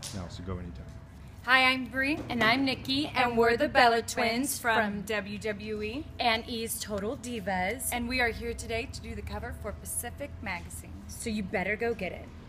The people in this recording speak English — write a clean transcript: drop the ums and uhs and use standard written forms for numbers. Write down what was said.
now, so go anytime. Hi, I'm Bree. And I'm Nikki, and we're the Bella Twins from WWE and E's Total Divas. and we are here today to do the cover for Pacific Magazine. So you better go get it.